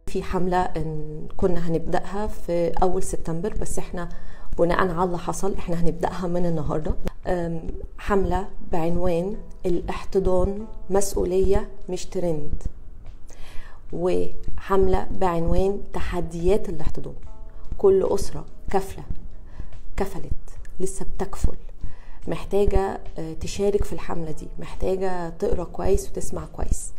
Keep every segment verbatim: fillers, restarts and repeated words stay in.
في حملة كنا هنبدأها في أول سبتمبر، بس احنا بناء على اللي حصل احنا هنبدأها من النهاردة. حملة بعنوان الاحتضان مسؤولية مش ترند، وحملة بعنوان تحديات الاحتضان. كل أسرة كفلة كفلت لسه بتكفل محتاجة تشارك في الحملة دي، محتاجة تقرأ كويس وتسمع كويس.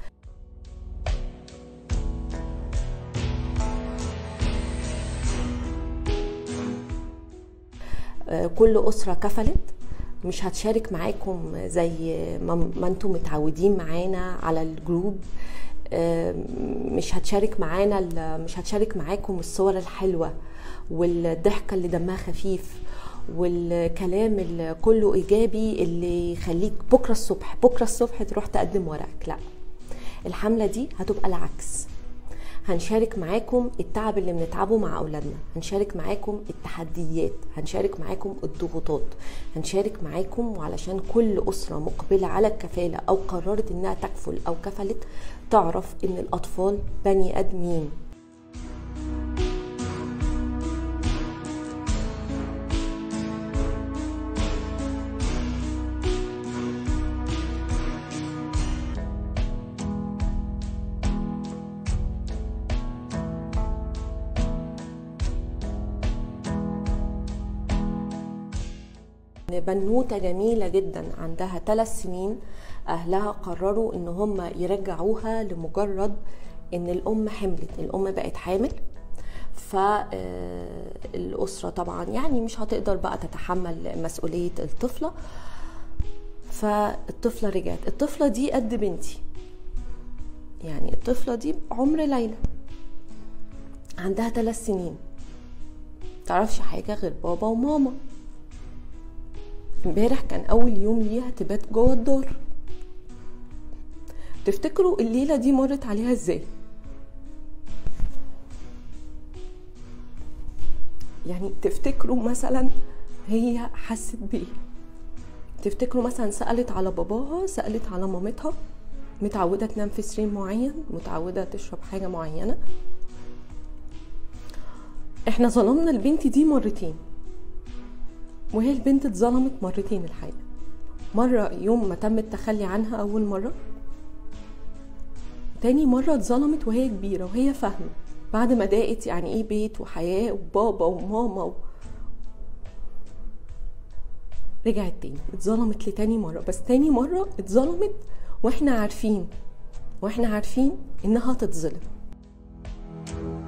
كل أسرة كفلت مش هتشارك معاكم زي ما انتم متعودين معانا على الجروب، مش هتشارك معانا مش هتشارك معاكم الصور الحلوة والضحكة اللي دمها خفيف والكلام اللي كله إيجابي اللي يخليك بكرة الصبح بكرة الصبح تروح تقدم ورقك. لا، الحملة دي هتبقى العكس. هنشارك معاكم التعب اللي بنتعبه مع أولادنا، هنشارك معاكم التحديات، هنشارك معاكم الضغوطات، هنشارك معاكم وعلشان كل أسرة مقبلة على الكفالة أو قررت إنها تكفل أو كفلت تعرف إن الأطفال بني آدمين. بنوتة جميلة جدا عندها ثلاث سنين أهلها قرروا إن هم يرجعوها لمجرد إن الأم حملت، الأم بقت حامل، فالأسرة طبعا يعني مش هتقدر بقى تتحمل مسؤولية الطفلة، فالطفلة رجعت. الطفلة دي قد بنتي، يعني الطفلة دي عمر ليلى، عندها ثلاث سنين، متعرفش حاجة غير بابا وماما. امبارح كان اول يوم ليها تبات جوه الدار. تفتكروا الليله دي مرت عليها ازاي؟ يعني تفتكروا مثلا هي حست بايه؟ تفتكروا مثلا سالت على باباها، سالت على مامتها، متعوده تنام في سرير معين، متعوده تشرب حاجه معينه. احنا ظلمنا البنت دي مرتين، وهي البنت اتظلمت مرتين الحقيقة. مرة يوم ما تم التخلي عنها أول مرة، تاني مرة اتظلمت وهي كبيرة وهي فاهمة بعد ما ضاقت يعني ايه بيت وحياة وبابا وماما و... رجعت تاني اتظلمت لتاني مرة، بس تاني مرة اتظلمت واحنا عارفين واحنا عارفين انها تتظلم.